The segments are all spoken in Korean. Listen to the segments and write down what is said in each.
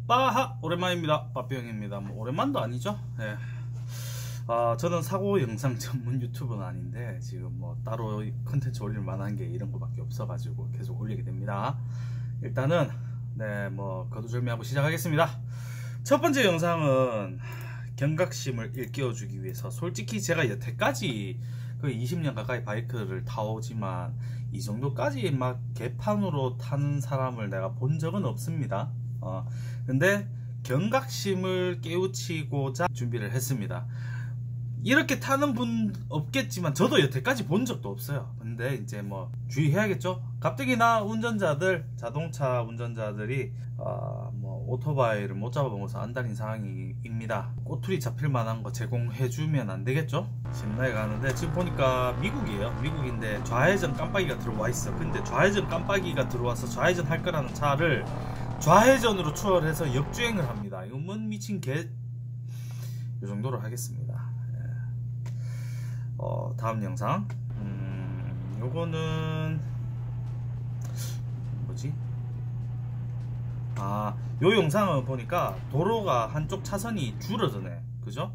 빠하! 오랜만입니다. 빠삐형입니다. 뭐 오랜만도 아니죠? 예. 저는 사고 영상 전문 유튜버는 아닌데 지금 뭐 따로 컨텐츠 올릴 만한 게 이런 거밖에 없어가지고 계속 올리게 됩니다. 일단은 뭐 거두절미하고 시작하겠습니다. 첫 번째 영상은 경각심을 일깨워주기 위해서, 솔직히 제가 여태까지 거의 20년 가까이 바이크를 타오지만 이 정도까지 막 개판으로 타는 사람을 내가 본 적은 없습니다. 근데 경각심을 깨우치고자 준비를 했습니다. 이렇게 타는 분 없겠지만 저도 여태까지 본 적도 없어요. 근데 이제 뭐 주의해야겠죠. 가뜩이나 운전자들, 자동차 운전자들이 뭐 오토바이를 못 잡아먹어서 안달인 상황입니다. 꼬투리 잡힐 만한 거 제공해주면 안 되겠죠. 신나게 가는데 지금 보니까 미국이에요. 미국인데 좌회전 깜빡이가 들어와 있어. 근데 좌회전 깜빡이가 들어와서 좌회전 할 거라는 차를 좌회전으로 추월해서 역주행을 합니다. 이거 뭔 미친 개. 이 정도로 하겠습니다. 다음 영상. 요거는 뭐지? 요 영상은 보니까 도로가 한쪽 차선이 줄어드네. 그죠?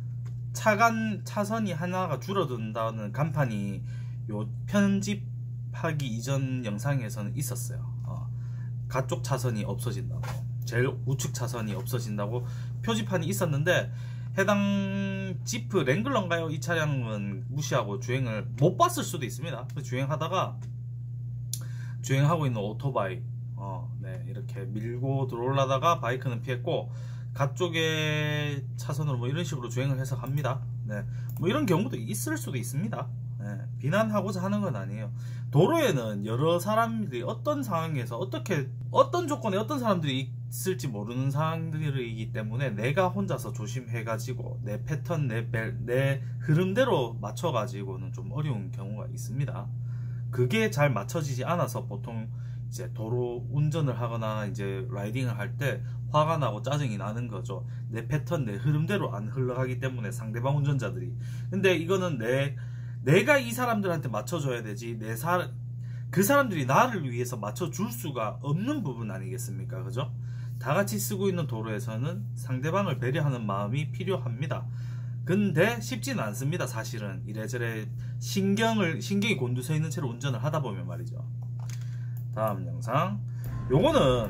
차선이 하나가 줄어든다는 간판이 요 편집하기 이전 영상에서는 있었어요. 가쪽 차선이 없어진다고, 제일 우측 차선이 없어진다고 표지판이 있었는데, 해당 지프 랭글러인가요? 이 차량은 무시하고 주행을 못 봤을 수도 있습니다. 주행하다가 주행하고 있는 오토바이 이렇게 밀고 들어올라다가 바이크는 피했고, 가쪽의 차선으로 뭐 이런 식으로 주행을 해서 갑니다. 뭐 이런 경우도 있을 수도 있습니다. 비난하고자 하는 건 아니에요. 도로에는 여러 사람들이 어떤 상황에서 어떤 조건에 어떤 사람들이 있을지 모르는 상황들이기 때문에 내가 혼자서 조심해가지고 내 패턴, 내 흐름대로 맞춰가지고는 좀 어려운 경우가 있습니다. 그게 잘 맞춰지지 않아서 보통 이제 도로 운전을 하거나 이제 라이딩을 할 때 화가 나고 짜증이 나는 거죠. 내 패턴, 내 흐름대로 안 흘러가기 때문에 상대방 운전자들이. 근데 이거는 내가 이 사람들한테 맞춰줘야 되지, 그 사람들이 나를 위해서 맞춰줄 수가 없는 부분 아니겠습니까? 그죠? 다 같이 쓰고 있는 도로에서는 상대방을 배려하는 마음이 필요합니다. 근데 쉽지는 않습니다. 사실은 이래저래 신경이 곤두서 있는 채로 운전을 하다 보면 말이죠. 다음 영상. 요거는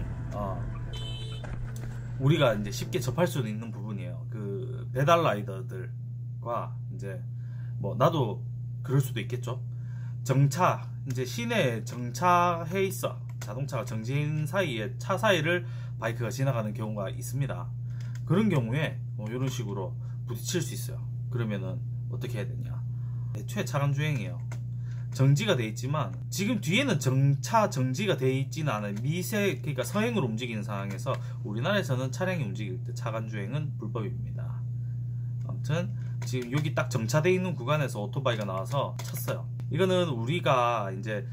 우리가 이제 쉽게 접할 수 있는 부분이에요. 그 배달 라이더들과 이제 뭐 나도 그럴 수도 있겠죠. 정차, 이제 시내에 정차해 있어. 자동차가 정지인 사이에 차 사이를 바이크가 지나가는 경우가 있습니다. 그런 경우에 이런 식으로 부딪힐 수 있어요. 그러면은 어떻게 해야 되냐? 애초에 차간 주행이에요. 정지가 돼 있지만 지금 뒤에는 정지가 돼 있지는 않아요. 그러니까 서행으로 움직이는 상황에서 우리나라에서는 차량이 움직일 때 차간 주행은 불법입니다. 아무튼 지금 여기 딱 정차돼 있는 구간에서 오토바이가 나와서 쳤어요. 이거는 우리가 이제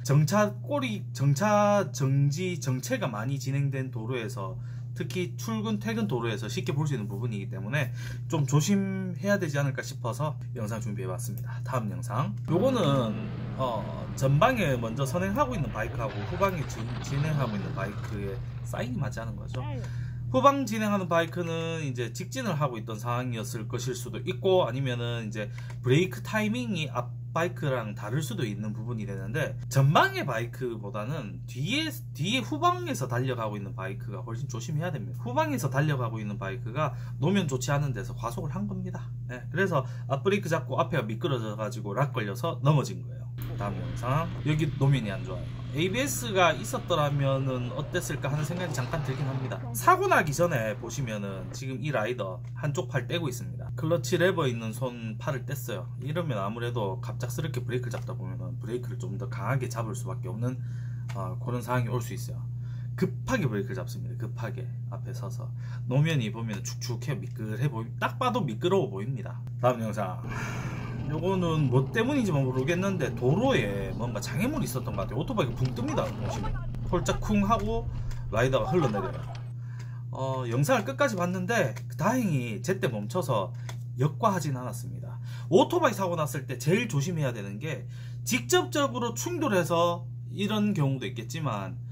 정체가 많이 진행된 도로에서, 특히 출근 퇴근 도로에서 쉽게 볼 수 있는 부분이기 때문에 좀 조심해야 되지 않을까 싶어서 영상 준비해봤습니다. 다음 영상. 요거는 전방에 먼저 선행하고 있는 바이크하고 후방에 진행하고 있는 바이크의 사인이 맞지 않은 거죠. 후방 진행하는 바이크는 이제 직진을 하고 있던 상황이었을 것일 수도 있고, 아니면은 이제 브레이크 타이밍이 앞 바이크랑 다를 수도 있는 부분이 되는데, 전방의 바이크보다는 뒤에 후방에서 달려가고 있는 바이크가 훨씬 조심해야 됩니다. 후방에서 달려가고 있는 바이크가 노면 좋지 않은 데서 과속을 한 겁니다. 그래서 앞브레이크 잡고 앞에가 미끄러져 가지고 락 걸려서 넘어진 거예요. 다음 영상. 여기 노면이 안 좋아요. ABS가 있었더라면은 어땠을까 하는 생각이 잠깐 들긴 합니다. 사고 나기 전에 보시면은 지금 이 라이더 한쪽 팔 떼고 있습니다. 클러치 레버 있는 손 팔을 뗐어요. 이러면 아무래도 갑작스럽게 브레이크를 잡다 보면은 브레이크를 좀 더 강하게 잡을 수밖에 없는 그런 상황이 올 수 있어요. 급하게 브레이크를 잡습니다. 급하게 앞에 서서 노면이 보면 축축해 미끌해 딱 봐도 미끄러워 보입니다. 다음 영상. 요거는 뭐 때문인지 모르겠는데 도로에 뭔가 장애물이 있었던 것 같아요. 오토바이가 붕 뜹니다. 보시면 홀짝 쿵 하고 라이더가 흘러내려요. 영상을 끝까지 봤는데 다행히 제때 멈춰서 역과하진 않았습니다. 오토바이 사고 났을 때 제일 조심해야 되는 게, 직접적으로 충돌해서 이런 경우도 있겠지만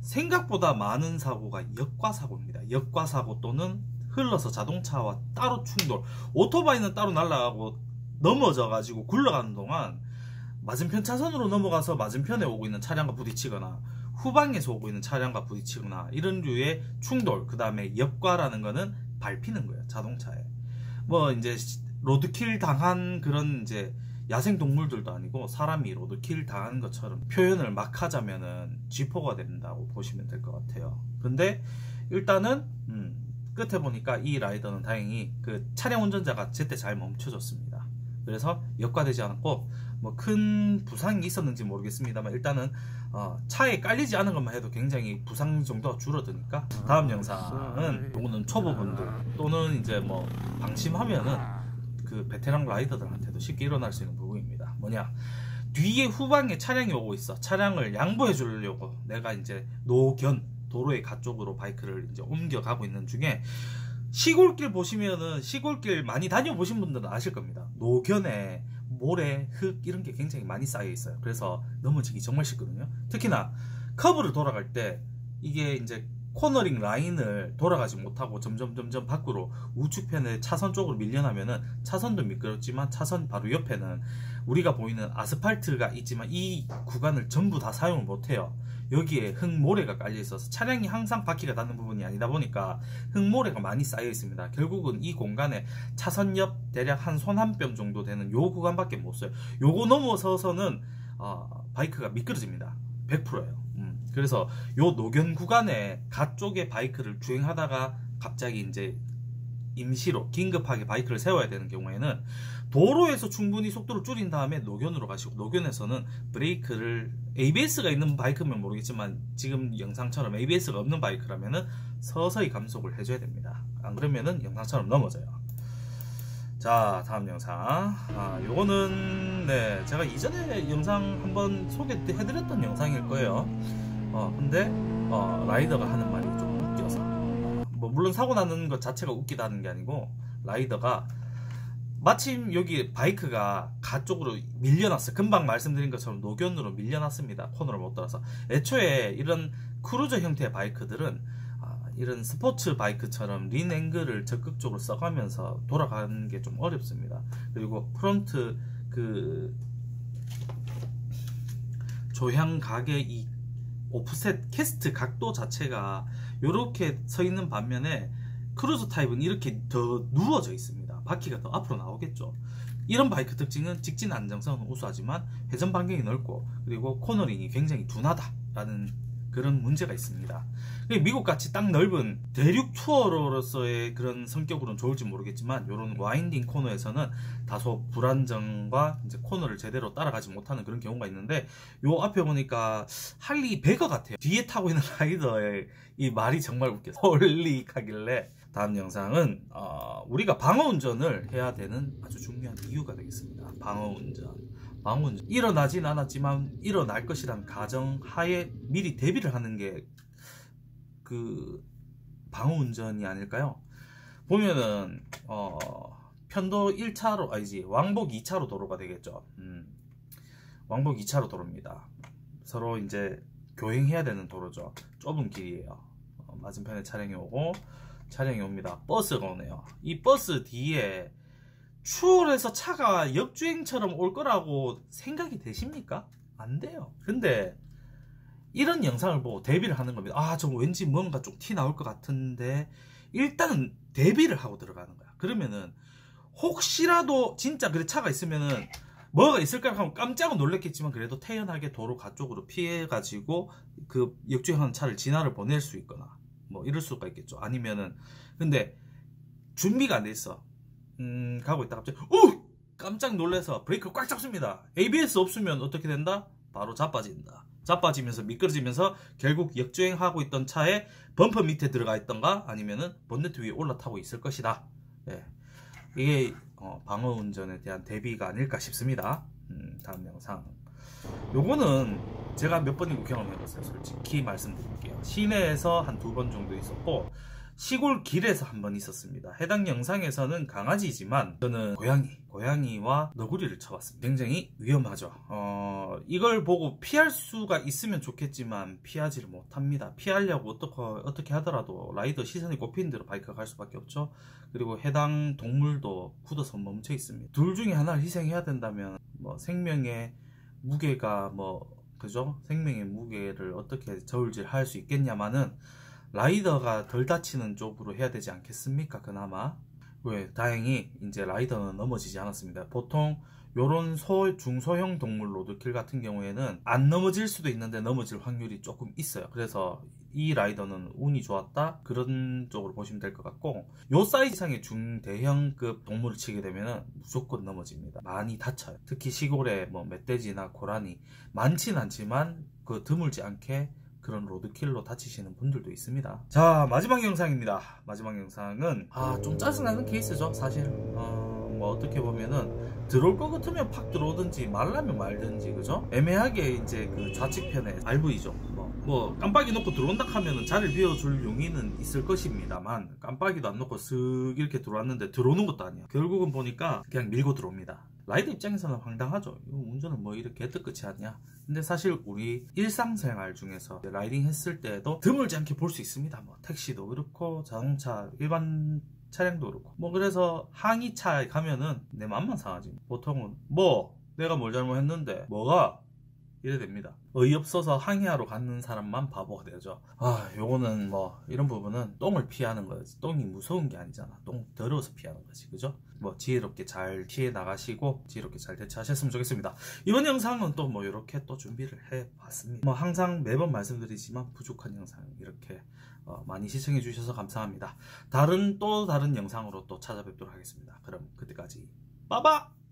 생각보다 많은 사고가 역과사고입니다. 역과사고 또는 흘러서 자동차와 따로 충돌. 오토바이는 따로 날아가고 넘어져 가지고 굴러가는 동안 맞은편 차선으로 넘어가서 맞은편에 오고 있는 차량과 부딪히거나 후방에서 오고 있는 차량과 부딪히거나 이런 류의 충돌. 그 다음에 역과라는 거는 밟히는 거예요, 자동차에. 뭐 이제 로드킬 당한 그런 이제 야생 동물들도 아니고 사람이 로드킬 당한 것처럼 표현을 막 하자면은 쥐포가 된다고 보시면 될 것 같아요. 근데 일단은 끝에 보니까 이 라이더는 다행히 그 차량 운전자가 제때 잘 멈춰줬습니다. 그래서 역과되지 않았고 뭐 큰 부상이 있었는지 모르겠습니다만 일단은 차에 깔리지 않은 것만 해도 굉장히 부상 정도가 줄어드니까 다음 영상은 요거는 초보분들 또는 이제 뭐 방심하면은 그 베테랑 라이더들한테도 쉽게 일어날 수 있는 부분입니다. 뭐냐, 뒤에 후방에 차량이 오고 있어. 차량을 양보해 주려고 내가 이제 노견 도로의 가쪽으로 바이크를 이제 옮겨가고 있는 중에 시골길 보시면은 시골길 많이 다녀보신 분들은 아실 겁니다. 노견에 모래, 흙 이런 게 굉장히 많이 쌓여 있어요. 그래서 넘어지기 정말 쉽거든요. 특히나 커브를 돌아갈 때 이게 이제 코너링 라인을 돌아가지 못하고 점점 밖으로 우측편에 차선 쪽으로 밀려나면은 차선도 미끄럽지만 차선 바로 옆에는 우리가 보이는 아스팔트가 있지만 이 구간을 전부 다 사용을 못해요. 여기에 흙모래가 깔려 있어서 차량이 항상 바퀴가 닿는 부분이 아니다 보니까 흙모래가 많이 쌓여 있습니다. 결국은 이 공간에 차선 옆 대략 한 손 한 뼘 정도 되는 요 구간밖에 못 써요. 요거 넘어서서는 바이크가 미끄러집니다. 100%예요. 그래서 요 노견 구간에 가쪽에 바이크를 주행하다가 갑자기 이제 임시로 긴급하게 바이크를 세워야 되는 경우에는 도로에서 충분히 속도를 줄인 다음에 노견으로 가시고, 노견에서는 브레이크를 ABS가 있는 바이크면 모르겠지만 지금 영상처럼 ABS가 없는 바이크라면은 서서히 감속을 해줘야 됩니다. 안 그러면은 영상처럼 넘어져요. 자, 다음 영상. 요거는 네, 제가 이전에 영상 한번 소개해드렸던 영상일 거예요. 근데 라이더가 하는 말이 좀 웃겨서, 뭐 물론 사고 나는 것 자체가 웃기다는 게 아니고 라이더가 마침 여기 바이크가 가쪽으로 밀려났어요. 금방 말씀드린 것처럼 노견으로 밀려났습니다. 코너를 못 따라서. 애초에 이런 크루저 형태의 바이크들은 이런 스포츠 바이크처럼 린 앵글을 적극적으로 써가면서 돌아가는 게 좀 어렵습니다. 그리고 프론트 그 조향 각의 이 오프셋 캐스트 각도 자체가 이렇게 서 있는 반면에 크루저 타입은 이렇게 더 누워져 있습니다. 바퀴가 더 앞으로 나오겠죠. 이런 바이크 특징은 직진 안정성은 우수하지만 회전 반경이 넓고 그리고 코너링이 굉장히 둔하다라는 그런 문제가 있습니다. 미국같이 딱 넓은 대륙 투어로서의 그런 성격으로는 좋을지 모르겠지만 이런 와인딩 코너에서는 다소 불안정과 이제 코너를 제대로 따라가지 못하는 그런 경우가 있는데, 요 앞에 보니까 할리 베거 같아요. 뒤에 타고 있는 라이더의 이 말이 정말 웃겨서 홀릭하길래, 다음 영상은 우리가 방어운전을 해야 되는 아주 중요한 이유가 되겠습니다. 방어운전. 일어나진 않았지만 일어날 것이라는 가정하에 미리 대비를 하는 게 그 방어운전이 아닐까요? 보면은 편도 1차로 왕복 2차로 도로가 되겠죠. 왕복 2차로 도로입니다. 서로 이제 교행해야 되는 도로죠. 좁은 길이에요. 맞은편에 차량이 오고 차량이 옵니다. 버스가 오네요. 이 버스 뒤에 추월해서 차가 역주행처럼 올 거라고 생각이 되십니까? 안 돼요. 근데 이런 영상을 보고 대비를 하는 겁니다. 저 왠지 뭔가 좀 티 나올 것 같은데 일단은 대비를 하고 들어가는 거야. 그러면은 혹시라도 진짜 그래 차가 있으면은 뭐가 있을까 하면 깜짝 놀랐겠지만 그래도 태연하게 도로 가쪽으로 피해가지고 그 역주행하는 차를 진화를 보낼 수 있거나 뭐 이럴 수가 있겠죠. 아니면은 근데 준비가 안 돼 있어. 가고 있다 갑자기 깜짝 놀라서 브레이크를 꽉 잡습니다. ABS 없으면 어떻게 된다? 바로 자빠진다. 자빠지면서 미끄러지면서 결국 역주행하고 있던 차에 범퍼 밑에 들어가 있던가 아니면은 본네트 위에 올라타고 있을 것이다. 예. 이게 방어운전에 대한 대비가 아닐까 싶습니다. 다음 영상. 요거는 제가 몇 번이고 경험해봤어요. 솔직히 말씀드릴게요. 시내에서 한 2번 정도 있었고 시골 길에서 한번 있었습니다. 해당 영상에서는 강아지지만 저는 고양이와 너구리를 쳐봤습니다. 굉장히 위험하죠. 이걸 보고 피할 수가 있으면 좋겠지만 피하지를 못합니다. 피하려고 어떻게 하더라도 라이더 시선이 꼽히는 대로 바이크가 갈 수밖에 없죠. 그리고 해당 동물도 굳어서 멈춰 있습니다. 둘 중에 하나를 희생해야 된다면 뭐 생명의 무게가 그죠? 생명의 무게를 어떻게 저울질할 수 있겠냐마는 라이더가 덜 다치는 쪽으로 해야 되지 않겠습니까? 그나마. 왜? 다행히 이제 라이더는 넘어지지 않았습니다. 보통 요런 중소형 동물 로드킬 같은 경우에는 안 넘어질 수도 있는데 넘어질 확률이 조금 있어요. 그래서 이 라이더는 운이 좋았다, 그런 쪽으로 보시면 될 것 같고, 요 사이즈 이상의 중대형급 동물을 치게 되면 무조건 넘어집니다. 많이 다쳐요. 특히 시골에 멧돼지나 고라니 많진 않지만 드물지 않게 그런 로드킬로 다치시는 분들도 있습니다. 자, 마지막 영상입니다. 마지막 영상은 좀 짜증나는 케이스죠, 사실. 어떻게 보면은 들어올 것 같으면 팍 들어오든지 말라면 말든지, 그죠? 애매하게 이제 그 좌측편에 RV죠. 깜빡이 놓고 들어온다 하면은 자리를 비워줄 용의는 있을 것입니다만, 깜빡이도 안 놓고 슥 이렇게 들어왔는데 들어오는 것도 아니야. 결국은 보니까 그냥 밀고 들어옵니다. 라이더 입장에서는 황당하죠. 이거 운전은 이렇게 뜨끝이 아니야. 근데 사실 우리 일상생활 중에서 라이딩 했을 때도 드물지 않게 볼 수 있습니다. 택시도 그렇고 자동차 일반 차량도 그렇고. 그래서 항이차에 가면은 내 맘만 상하지. 보통은 내가 뭘 잘못했는데 뭐가 이래 됩니다. 어이없어서 항해하러 가는 사람만 바보가 되죠. 요거는 이런 부분은 똥을 피하는 거지. 똥이 무서운 게 아니잖아. 똥 더러워서 피하는 거지, 그죠? 지혜롭게 잘 피해 나가시고 지혜롭게 잘 대처하셨으면 좋겠습니다. 이번 영상은 또 이렇게 또 준비를 해봤습니다. 항상 매번 말씀드리지만 부족한 영상 이렇게 많이 시청해 주셔서 감사합니다. 다른 영상으로 또 찾아뵙도록 하겠습니다. 그럼 그때까지 빠바!